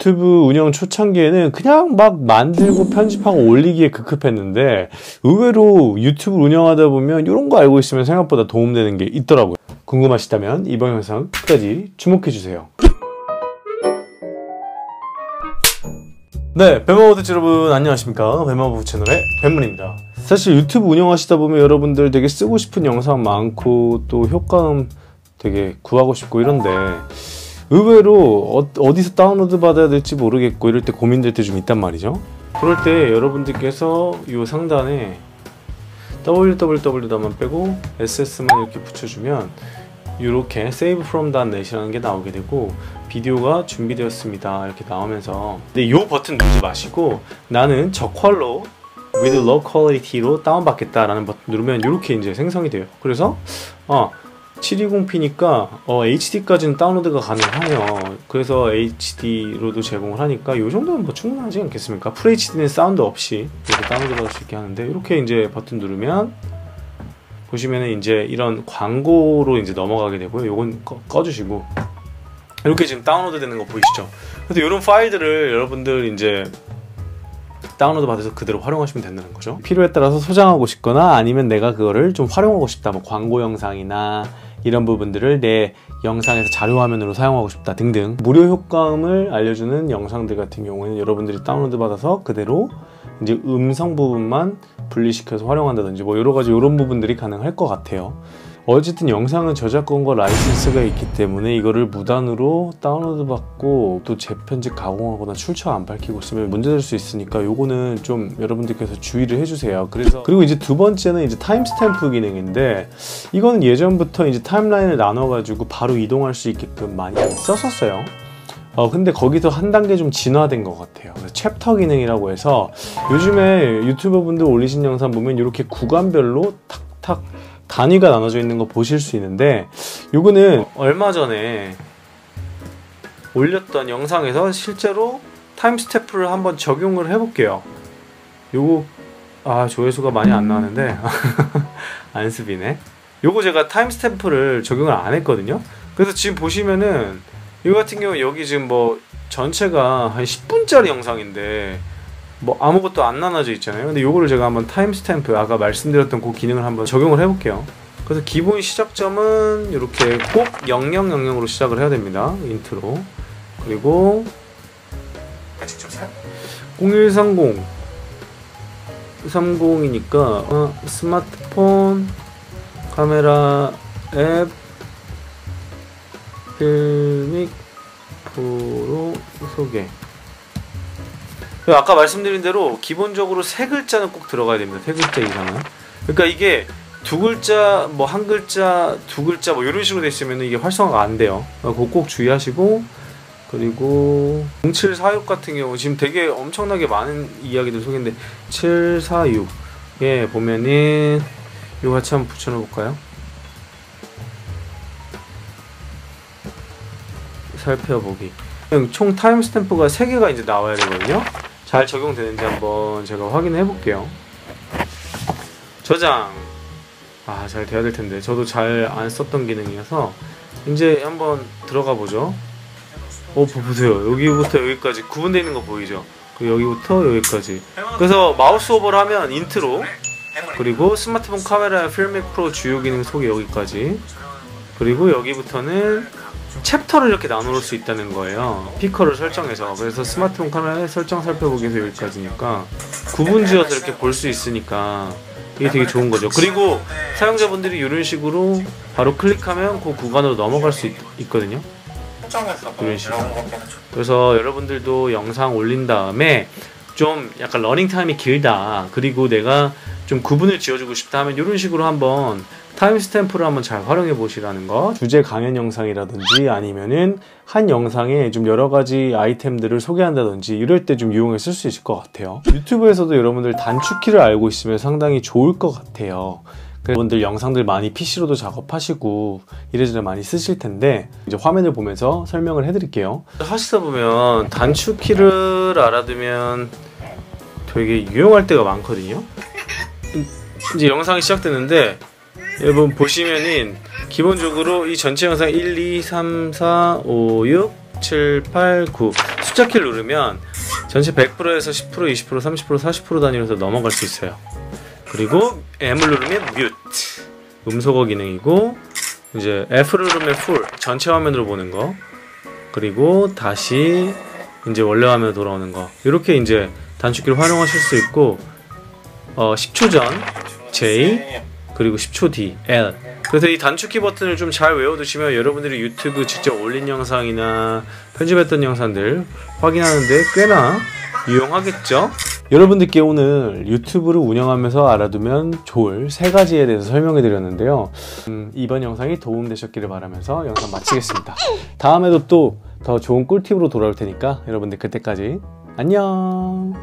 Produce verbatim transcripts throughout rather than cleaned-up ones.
유튜브 운영 초창기에는 그냥 막 만들고 편집하고 올리기에 급급했는데 의외로 유튜브 운영하다 보면 이런 거 알고 있으면 생각보다 도움되는 게 있더라고요. 궁금하시다면 이번 영상 끝까지 주목해주세요. 네, 뱀마부츠 여러분 안녕하십니까. 뱀마부츠 채널의 뱀문입니다. 사실 유튜브 운영하시다 보면 여러분들 되게 쓰고 싶은 영상 많고 또 효과음 되게 구하고 싶고 이런데 의외로 어, 어디서 다운로드 받아야 될지 모르겠고 이럴 때 고민될 때 좀 있단 말이죠. 그럴 때 여러분들께서 이 상단에 더블유더블유더블유만 빼고 에스에스만 이렇게 붙여주면 이렇게 Save from .net이라는 게 나오게 되고 비디오가 준비되었습니다 이렇게 나오면서, 근데 이 버튼 누르지 마시고 나는 저퀄로 with low quality로 다운받겠다 라는 버튼 누르면 이렇게 이제 생성이 돼요. 그래서 어, 칠백이십 피니까 어, 에이치디까지는 다운로드가 가능하네요. 그래서 에이치디로도 제공을 하니까 이 정도는 뭐 충분하지 않겠습니까? 풀에이치디는 사운드 없이 이렇게 다운로드 받을 수 있게 하는데, 이렇게 이제 버튼 누르면 보시면은 이제 이런 광고로 이제 넘어가게 되고요. 요건 꺼, 꺼주시고 이렇게 지금 다운로드 되는 거 보이시죠? 그래서 이런 파일들을 여러분들 이제 다운로드 받아서 그대로 활용하시면 된다는 거죠. 필요에 따라서 소장하고 싶거나 아니면 내가 그거를 좀 활용하고 싶다, 뭐 광고 영상이나 이런 부분들을 내 영상에서 자료화면으로 사용하고 싶다 등등 무료 효과음을 알려주는 영상들 같은 경우에는 여러분들이 다운로드 받아서 그대로 이제 음성 부분만 분리시켜서 활용한다든지 뭐 여러가지 이런 부분들이 가능할 것 같아요. 어쨌든 영상은 저작권과 라이센스가 있기 때문에 이거를 무단으로 다운로드 받고 또 재편집 가공하거나 출처 안 밝히고 있으면 문제될 수 있으니까 요거는 좀 여러분들께서 주의를 해주세요. 그래서 그리고 이제 두 번째는 이제 타임스탬프 기능인데, 이거는 예전부터 이제 타임라인을 나눠가지고 바로 이동할 수 있게끔 많이 썼었어요. 어 근데 거기서 한 단계 좀 진화된 것 같아요. 그래서 챕터 기능이라고 해서 요즘에 유튜버 분들 올리신 영상 보면 이렇게 구간별로 탁탁 단위가 나눠져 있는 거 보실 수 있는데, 요거는 얼마 전에 올렸던 영상에서 실제로 타임스탬프를 한번 적용을 해볼게요. 요거 아 조회수가 많이 안 나왔는데 안습이네. 요거 제가 타임스탬프를 적용을 안 했거든요. 그래서 지금 보시면은 이거 같은 경우 여기 지금 뭐 전체가 한 십 분짜리 영상인데 뭐 아무것도 안 나눠져 있잖아요. 근데 요거를 제가 한번 타임스탬프 아까 말씀드렸던 그 기능을 한번 적용을 해볼게요. 그래서 기본 시작점은 이렇게 꼭 영영영영으로 시작을 해야 됩니다. 인트로. 그리고 공일삼공 삼공이니까 어, 스마트폰 카메라 앱 필믹 프로 소개. 아까 말씀드린 대로 기본적으로 세 글자는 꼭 들어가야 됩니다. 세 글자 이상은. 그러니까 이게 두 글자, 뭐 한 글자, 두 글자 뭐 이런 식으로 돼 있으면 이게 활성화가 안 돼요. 그거 꼭 주의하시고, 그리고 공칠사육 같은 경우 지금 되게 엄청나게 많은 이야기들 소개인데 칠사육에 보면은 이거 같이 한번 붙여놓을까요? 살펴보기. 총 타임스탬프가 세 개가 이제 나와야 되거든요. 잘 적용되는지 한번 제가 확인해 볼게요. 저장. 아, 잘 돼야 될 텐데. 저도 잘 안 썼던 기능이어서 이제 한번 들어가 보죠. 어, 보세요. 여기부터 여기까지 구분되어 있는 거 보이죠? 그리고 여기부터 여기까지. 그래서 마우스 오버를 하면 인트로, 그리고 스마트폰 카메라 필믹 프로 주요 기능 소개 여기까지, 그리고 여기부터는 챕터를 이렇게 나눌 수 있다는 거예요. 피커를 설정해서. 그래서 스마트폰 카메라의 설정 살펴보기에서 여기까지니까 구분 지어서 이렇게 볼 수 있으니까 이게 되게 좋은 거죠. 그리고 사용자분들이 이런 식으로 바로 클릭하면 그 구간으로 넘어갈 수 있, 있거든요. 이런 식으로. 그래서 여러분들도 영상 올린 다음에 좀 약간 러닝 타임이 길다, 그리고 내가 좀 구분을 지어주고 싶다 하면 이런 식으로 한번 타임스탬프를 한번 잘 활용해 보시라는 거. 주제 강연 영상이라든지 아니면은 한 영상에 좀 여러 가지 아이템들을 소개한다든지 이럴 때 좀 이용해 쓸 수 있을 것 같아요. 유튜브에서도 여러분들 단축키를 알고 있으면 상당히 좋을 것 같아요. 여러분들 영상들 많이 피시로도 작업하시고 이래저래 많이 쓰실 텐데 이제 화면을 보면서 설명을 해드릴게요. 하시다 보면 단축키를 알아두면 되게 유용할 때가 많거든요. 이제 영상이 시작되는데 여러분 보시면은 기본적으로 이 전체 영상 일, 이, 삼, 사, 오, 육, 칠, 팔, 구 숫자 키를 누르면 전체 백 퍼센트에서 십 퍼센트, 이십 퍼센트, 삼십 퍼센트, 사십 퍼센트 단위로서 넘어갈 수 있어요. 그리고 M을 누르면 뮤트, 음소거 기능이고, 이제 F를 누르면 풀, 전체 화면으로 보는 거, 그리고 다시 이제 원래 화면으로 돌아오는 거. 이렇게 이제 단축키를 활용하실 수 있고, 어, 십 초 전 J, 그리고 십 초 뒤 L. 그래서 이 단축키 버튼을 좀 잘 외워두시면 여러분들이 유튜브 직접 올린 영상이나 편집했던 영상들 확인하는데 꽤나 유용하겠죠? 여러분들께 오늘 유튜브를 운영하면서 알아두면 좋을 세 가지에 대해서 설명해 드렸는데요. 음, 이번 영상이 도움되셨기를 바라면서 영상 마치겠습니다. 다음에도 또 더 좋은 꿀팁으로 돌아올 테니까 여러분들 그때까지 안녕.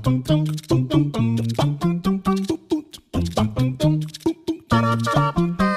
Bum bum bum bum bum bum bum bum bum bum bum bum bum bum bum bum bum bum bum